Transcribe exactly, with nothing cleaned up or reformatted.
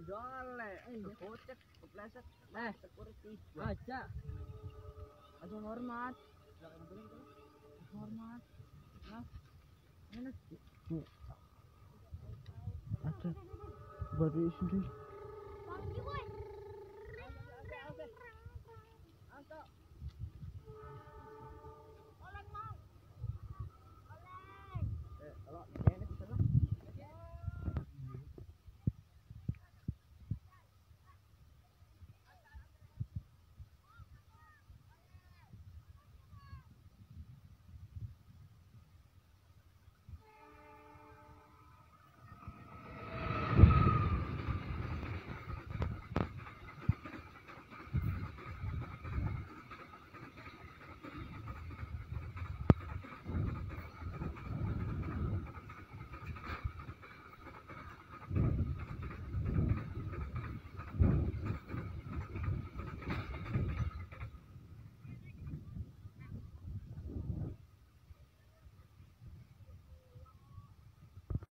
Jole, eh kocek, kepleset. Eh, security. Aja. Aja hormat. Hormat. Nah. Ini ada baru sendiri.